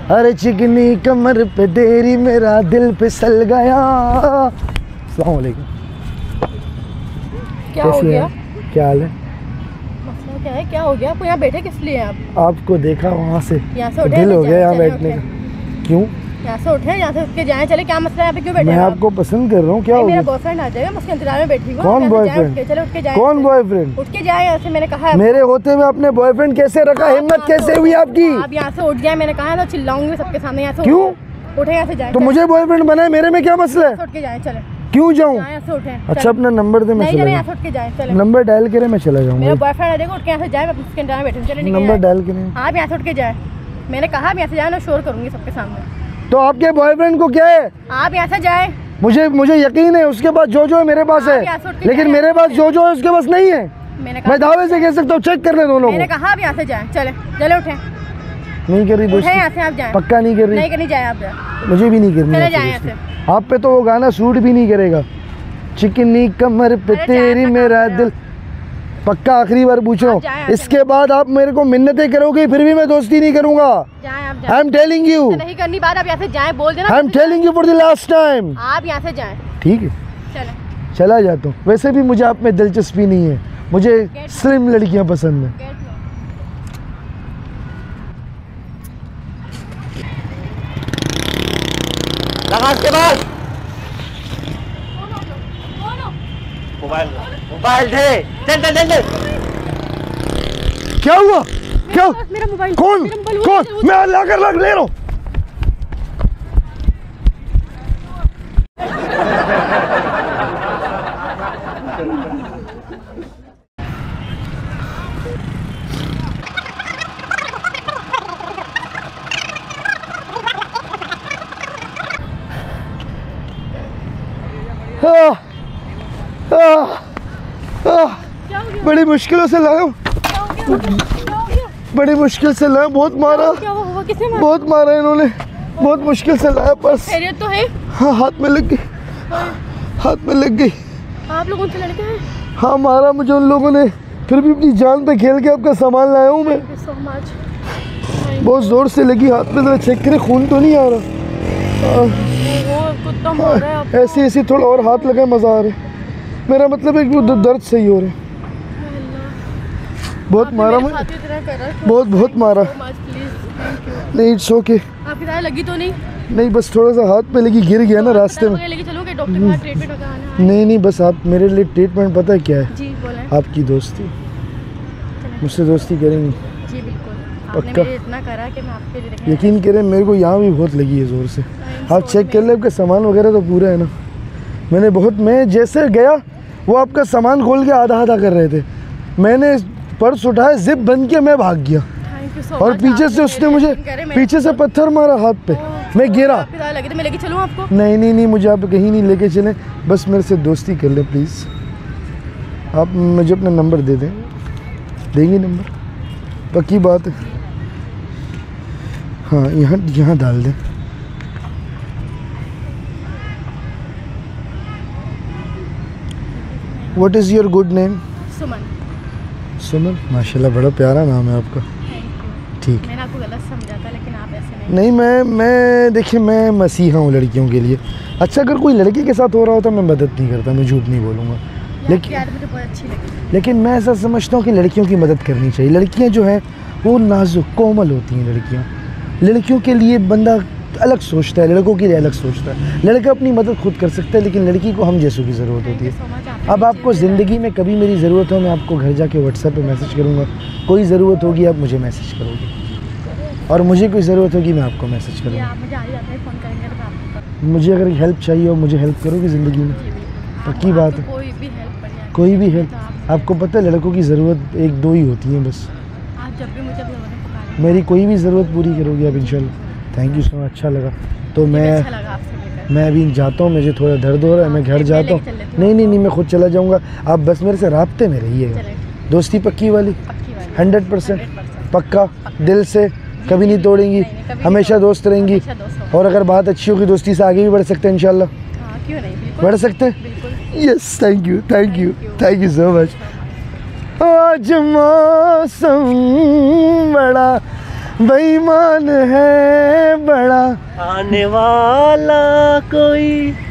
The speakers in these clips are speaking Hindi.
अरे चिकनी कमर पे तेरी मेरा दिल फिसल गया। अस्सलाम वालेकुम। क्या हो गया? क्या हाल है? मसला क्या है? क्या हो गया? आपको यहाँ बैठे किस लिए आप? आपको देखा वहाँ से उठे, दिल हो गया यहाँ बैठने का। क्यों? यहाँ से उठे, यहाँ से उठ के जाएं। चले, क्या मसला है? यहाँ पे क्यों बैठे? मैं आपको पसंद कर रहा हूँ। क्या हो गया? मेरा बॉयफ्रेंड आ जाएगा, मैं उसके इंतजार में बैठी हूँ। कौन बॉयफ्रेंड? चलो उठ के जाएं। कौन बॉयफ्रेंड? उठ के जाएं यहाँ से, मैंने कहा। मेरे होते हुए आपने बॉयफ्रेंड कैसे रखा? हिम्मत कैसे हुई आपकी? आप यहाँ से उठ जाए, मैंने कहा ना चिल्लाऊंगी सबके सामने। यहाँ से क्यों? उठे, यहाँ से जाए। तो मुझे बॉयफ्रेंड बनाए, मेरे में क्या मसला है? उठ के जाए। चले। क्यों जाऊँ? यहाँ से उठे। अच्छा अपना नंबर दे, मैं चला यहाँ से उठ के जाए। चले, नंबर डायल करे, मैं चला जाऊँगा। मेरा बॉयफ्रेंड आ जाएगा, उठ के यहाँ से जाए, मैं उसके इंतजार में बैठी हूँ। चले, नंबर डायल करे। आप यहाँ से उठ के जाए, मैंने कहा आप यहाँ से जाए ना, शोर करूंगी सबके सामने। तो आपके बॉयफ्रेंड को क्या है? आप यहाँ से जाए। मुझे यकीन है उसके पास जो है मेरे पास है, लेकिन मेरे पास जो है उसके पास नहीं है। मैं दावे से कह सकता हूँ, चेक कर ले दोनों को। मैंने कहा आप यहाँ से जाए। चले चले उठे। नहीं कर रही दोस्ती यहाँ से, आप जाए। पक्का नहीं कर रही? नहीं करनी, जाए आप जाए। मुझे भी नहीं करनी। चले जाए यहाँ से। आप पे तो वो गाना सूट भी नहीं करेगा, चिकनी कमर पे तेरी मेरा दिल। पक्का आखिरी बार पूछ रहा हूँ, इसके बाद आप मेरे को मिन्नतें करोगे फिर भी मैं दोस्ती नहीं करूंगा। I am telling you. नहीं करनी बात, आप यहाँ से जाएं, बोल देना। I am telling you for the last time. आप यहाँ से जाएं। ठीक है, चला जाता हूँ। वैसे भी मुझे आप में दिलचस्पी नहीं है, मुझे स्लिम लड़कियाँ पसंद है। लगा के बाद मोबाइल दे। चल। क्या हुआ? क्या? मेरा मोबाइल। कौन? मैं लाकर रख ले रहा हूँ। बड़ी मुश्किलों से लाया हूँ, बड़ी मुश्किल से लाया। बहुत मारा, बहुत मारा इन्होंने, बहुत मुश्किल से लाया। पर्स तो है? हाँ, हाथ में लग गई, हाथ में लग गई। आप लोगों से लड़के हैं? हाँ, मारा मुझे उन लोगों ने, फिर भी अपनी जान पे खेल के आपका सामान लाया हूँ मैं। बहुत जोर से लगी हाथ में, तो चेक करे खून तो नहीं आ रहा। ऐसे ऐसे थोड़ा और हाथ लगा, मज़ा आ रहा है। मेरा मतलब है कि वो दर्द सही हो रहा है। बहुत मारा मुझे, बहुत मारा। नहीं, इट्स ओके। आपकी दाढ़ी लगी तो नहीं? नहीं, बस थोड़ा सा हाथ पे लगी, गिर गया ना रास्ते में। नहीं, बस आप मेरे लिए ट्रीटमेंट पता है क्या है? जी बोलें। आपकी दोस्ती, मुझसे दोस्ती करेंगी? जी बिल्कुल। पक्का? आपने इतना करा कि मैं आपके लिए यकीन करें, मेरे को यहाँ भी बहुत लगी है ज़ोर से। आप चेक कर ले, आपका सामान वगैरह तो पूरा है ना। मैं जैसे गया वो आपका सामान खोल के आधा आधा कर रहे थे। मैंने पर्स उठाया, जिप बंद किया, मैं भाग गया। और पीछे से उसने मुझे पीछे से पत्थर मारा हाथ पे, मैं गिरा। मैं लेके चलूं आपको? नहीं, मुझे आप कहीं नहीं लेके चलें, बस मेरे से दोस्ती कर ले प्लीज़। आप मुझे अपना नंबर दे दें। देंगी नंबर? पक्की बात है? हाँ, यहाँ डाल दें। What is your good name? सुमन। माशाल्लाह, बड़ा प्यारा नाम है आपका। ठीक। मैंने आपको गलत समझा था, लेकिन आप ऐसे नहीं, मैं देखिए, मैं मसीहा हूँ लड़कियों के लिए। अच्छा, अगर कोई लड़के के साथ हो रहा होता मैं मदद नहीं करता, मैं झूठ नहीं बोलूँगा। लेकिन मैं ऐसा समझता हूँ कि लड़कियों की मदद करनी चाहिए। लड़कियाँ जो हैं वो नाजुक कोमल होती हैं। लड़कियों के लिए बंदा अलग सोचता है, लड़कों के लिए अलग सोचता है। लड़का अपनी मदद खुद कर सकता है, लेकिन लड़की को हम जैसों की ज़रूरत होती है। अब आपको ज़िंदगी में कभी मेरी ज़रूरत हो, मैं आपको घर जाके व्हाट्सएप पे मैसेज करूँगा। कोई ज़रूरत होगी आप मुझे मैसेज करोगे, और मुझे कोई ज़रूरत होगी मैं आपको मैसेज करूँगा। मुझे अगर हेल्प चाहिए हो, मुझे हेल्प करोगे ज़िंदगी में? पक्की बात है? कोई भी हेल्प। आपको पता है लड़कों की ज़रूरत एक दो ही होती है बस। मेरी कोई भी ज़रूरत पूरी करोगी आप इंशाल्लाह। थैंक यू सो मच, अच्छा लगा। तो मैं अभी जाता हूँ, मुझे थोड़ा दर्द हो रहा है, मैं घर जाता हूँ। नहीं, मैं खुद चला जाऊँगा। आप बस मेरे से राब्ते में रहिएगा। दोस्ती पक्की वाली? 100% पक्का, दिल से कभी नहीं तोड़ेंगी, हमेशा दोस्त रहेंगी। और अगर बात अच्छी होगी दोस्ती से आगे भी बढ़ सकते हैं इंशाल्लाह। क्यों नहीं, बढ़ सकते हैं। Yes, thank you so much. आज मौसम बड़ा बेईमान है बड़ा। आने वाला कोई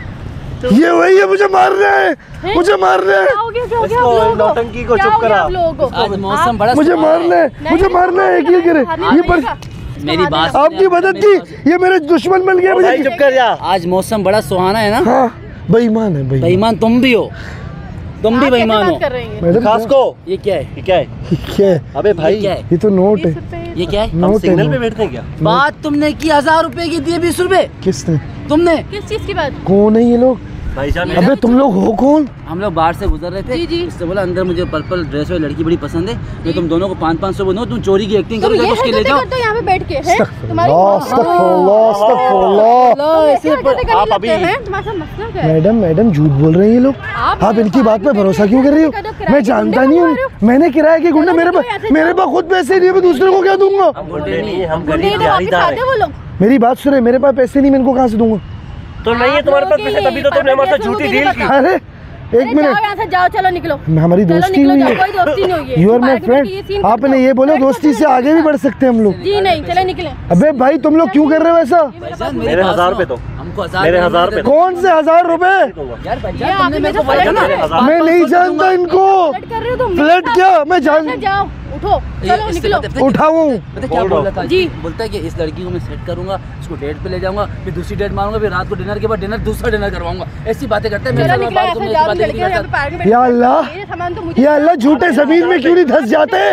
ये वही है, मुझे मार रहा है, मुझे मार रहा है, क्या हो गया, क्या हो गया इसको, आप लोगों को? नौटंकी को क्या चुप हो गया करा। आप लोगों को? आज मौसम बड़ा मुझे सुहाना मारना है, मुझे मारना है। ये करे ये पर मेरी बात आपकी मदद की, ये मेरे दुश्मन बन गया भाई मुझे। चुप कर जा। आज मौसम बड़ा सुहाना है ना। हाँ बेईमान है, बेईमान। बेईमान तुम भी हो, तुम भी आप कैसे बेईमान हो। बात कर रहे हैं? मैडम खास को ये क्या है? ये क्या है? क्या है? अबे भाई ये क्या है? ये तो नोट है, 20 रुपए। ये क्या है? हम नोट है, सिग्नल पे नोट। बैठते हैं क्या? बात तुमने की 1000 रुपए की दिए 20 रुपए किसने? तुमने। किस चीज की बात? कौन है ये लोग? भाईजान अबे तुम लोग हो कौन? हम लोग बाहर से गुजर रहे थे। जी, जी। इससे बोला अंदर मुझे पर्पल ड्रेस वाली लड़की बड़ी पसंद है, मैं तुम दोनों को 500-500 बोलूँ, तुम चोरी की एक्टिंग तुम करो, ये उसके ले हरकतें जाओ। करते हो यहाँ पे बैठ के हैं? तुम्हारी अस्तगफुरुल्लाह, अस्तगफुरुल्लाह। तुम ऐसे हरकतें करने आप लगते अभी- हैं? तुम्हारा मसला क्या है? मैडम मैडम झूठ बोल रहे हैं ये लोग। आप इनकी बात पे भरोसा क्यों कर रही हो? मैं जानता नहीं हूँ, मैंने किराए के गुंडे, मेरे पास खुद पैसे नहीं है, मैं दूसरे को क्या दूंगा? हम गुंडे नहीं, हम नहीं गरीब तो वापस दिहाड़ीदार आते हैं। वो लोग। मेरी बात सुने, मेरे पास पैसे नहीं, मैं इनको कहाँ से दूंगा? तो नहीं है तुम्हारे पास पैसे, तभी तो तुमने हमारे साथ झूठी डील की। अरे एक अरे जाओ मिनट, यहाँ से, जाओ, चलो निकलो। हमारी चलो दोस्ती निकलो, हुई जाओ, है। कोई दोस्ती नहीं हुई है। यू आर माई पार्क में ये फ्रेंड। सीन आपने करते ये हो। बोला फ्रेंड दोस्ती को से आगे भी बढ़ सकते हैं हम लोग। जी नहीं, चले निकले। अबे भाई तुम लोग क्यों कर रहे हो ऐसा? भाईजान मेरे बात 1000 सुनो। रुपए दो। हमको 1000 मेरे रुपए 1000 दे रुपए दो। कौन से 1000 रुपए? यार ये भाईजान आपने तुमने मेरे को मेरे बोला साथ ना, फ्लर्ट कर मैं नहीं जानता इनको। फ्लर्ट कर रहे हो तुम? फ्लर्ट क्या? मैं जान अंदर जाओ, उठो, चलो इससे निकलो। पता है उठाऊं? पता है क्या बोल बोल रहा रहा था जी। बोलता है कि इस लड़की को मैं सेट करूंगा, उसको डेट पे ले जाऊंगा, फिर दूसरी डेट मारूंगा, फिर रात को डिनर के बाद डिनर दूसरा डिनर करवाऊंगा। ऐसी बातें करता है। मेरे चलो साथ निकलो, बात ऐसे तुमने जाओ, ऐसी बातें लड़के नहीं यहाँ पे करता। पार्क में बैठे या हैं। अल्लाह, मेरे सामान तो मुझे या अल्लाह, झूठे जमीन में क्यों नहीं धंस जाते?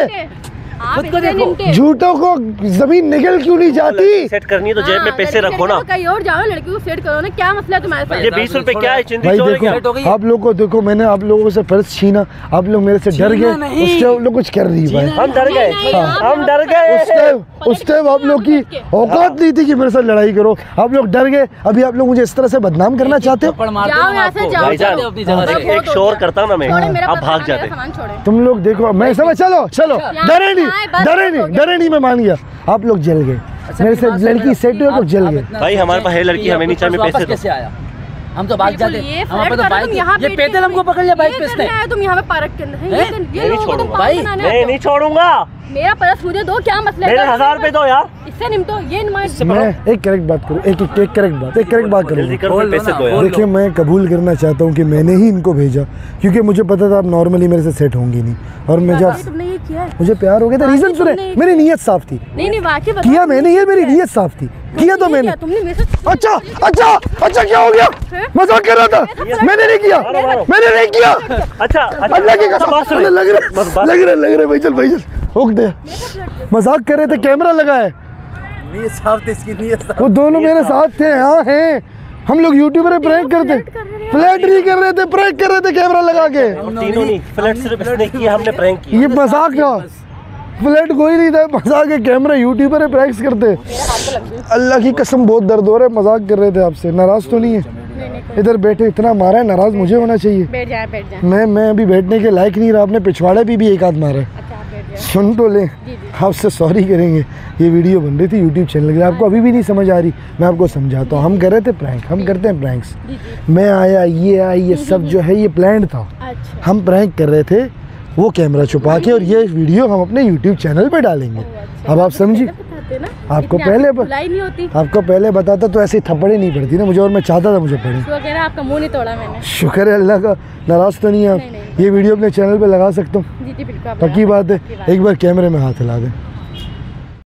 आप खुद को इतने देखो। निमटे। झूठों को जमीन निकल क्यों नहीं जाती? सेट करनी है तो जेब में हाँ, पैसे लड़की रखो ना। सेट करो, कहीं और जाओ, लड़की को सेट करो ना। क्या मसला है तुम्हारे साथ? ये 20 रुपए क्या है? चिंदी भाई चोर है क्या? सेट हो गई देखो, है? आप लोगों को देखो, मैंने आप लोगों से पर्स छीना, आप लोग मेरे से डर छीना गए, नहीं। उसके आप लोग कुछ कर रही है भाई। हम डर गए, नहीं, नहीं, आप हम डर लोग- गए। उस टाइम आप लोग की औकात नहीं थी कि मेरे साथ लड़ाई करो, आप लोग डर गए। अभी आप लोग मुझे इस तरह से बदनाम करना चाहते हो? थप्पड़ मारते जाओ हो यहाँ से, आपको। जाओ, भाईजान, जाओ अपनी जगह से। एक शोर करता ना मैं, छोड़े, मेरा आप पर्स, भाग मेरा जाते। सामान छोड़े। तुम लोग देखो, मैं समझ, चलो चलो, डरे नहीं, डरे नहीं, डरे नहीं, मैं मान गया। आप लोग जल गए, मेरे से लड़की सेट हुई, आप लोग जल गए। भाई, हमारे पास है लड़की, हमें नहीं चाहिए, वापस पैसे दो। कैसे आया? हम तो भाग बिल्कुल, जाते। ये हमारे फ्लर्ट पास तो कर रहे हो तुम यहाँ बाइक, ये बैठ पैदल के। हमको पकड़ लिया बाइक पे ये इसने। करना है, तुम यहाँ पे पार्क के अंदर हैं? हैं? ये नहीं लोगों को तुम छोड़ूंगा। पागल भाई, बनाने नहीं आते हो। नहीं छोड़ूंगा। मेरा पर्स मुझे दो, क्या मसला है? मेरे 1000 रुपए दो यार। इससे निमटो, ये नुमाइश। मैं एक करेक्ट बात करूँ, एक करेक्ट बात जल्दी करूँ। करो, बोल लो पैसे ना, दो यार। बोल लो। देखिए, मैं कबूल करना चाहता हूँ कि मैंने ही इनको भेजा, क्योंकि मुझे पता था आप नॉर्मली मेरे से सेट होंगी नहीं, और मैं भाई, जब तुमने ये किया है? मुझे प्यार हो गया था, वाकई रीजन सुने, तुमने- मेरी नीयत साफ थी, नहीं नहीं, वाकई बताओ। किया मैंने ये, मेरी नीयत साफ थी, किया तो मैंने। तुमने मेरे से अच्छा अच्छा अच्छा, क्या हो गया? मजाक कर रहा था, मैंने नहीं किया, मैंने नहीं किया। अच्छा अल्लाह की कसम, बात सुन। अरे लग रहा है भाई, चल भाई चल, रोक दे। मजाक कर रहे थे, कैमरा लगा है, ये साफ थे, इसकी नीयत साफ। वो दोनों मेरे साथ थे। हाँ हैं, हम लोग यूट्यूबर प्रैंक करते, फ्लैट नहीं कर रहे थे, प्रैंक कर रहे थे कैमरा लगा के। तीनों नहीं, फ्लैट सिर्फ इसने किया, हमने प्रैंक किया। ये मजाक था, फ्लैट कोई नहीं था, मजाक है, कैमरा यूट्यूबर प्रैंक्स करते। अल्लाह की कसम बहुत दर्द हो रहा है, मजाक कर रहे थे आपसे, नाराज तो नहीं है? इधर बैठे इतना मारा है, नाराज मुझे होना चाहिए। बैठ जाए, बैठ जाए। मैं अभी बैठने के लायक नहीं रहा, आपने पिछवाड़े भी एक हाथ मारा है। अच्छा, आप बैठ जाए। सुन तो ले, आपसे सॉरी करेंगे, ये वीडियो बन रही थी यूट्यूब चैनल के लिए, आपको अभी भी नहीं समझ आ रही, मैं आपको समझाता हूँ। हम कर रहे थे प्रैंक, हम करते हैं प्रैंक्स, जी जी। मैं आया, ये आई, ये सब जो है ये प्लान था, अच्छा, हम प्रैंक कर रहे थे, वो कैमरा छुपा के, और ये वीडियो हम अपने यूट्यूब चैनल पे डालेंगे। अब आप समझिए, बताते ना, आपको इतनी पहले आपकी धुलाई नहीं होती आपको पहले बताता तो ऐसे थप्पड़े नहीं पड़ती ना मुझे, और मैं चाहता था मुझे पड़े। तो कह रहा आपका मुंह नहीं तोड़ा मैंने। शुक्र है अल्लाह का, नाराज तो नहीं है आप? नहीं, नहीं। ये वीडियो अपने चैनल पे लगा सकता हूँ, जी जी बिल्कुल, आप पक्की लगा बात है। सकते हैं, एक बार कैमरे में हाथ हिला दें।